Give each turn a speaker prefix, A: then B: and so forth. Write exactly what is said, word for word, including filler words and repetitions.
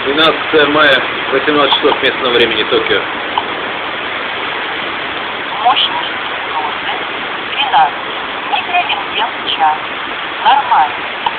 A: двенадцатое мая, восемнадцать часов местного времени, Токио.
B: Мощность доты тринадцать микрорентген в час. Нормально.